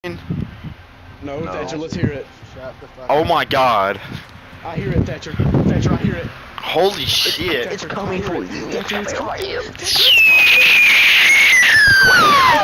No, Thatcher, let's hear it. Shut the fuck Oh up. my god. I hear it, Thatcher. Thatcher, I hear it. Holy shit. Thatcher, It's coming for you. Thatcher, it's coming.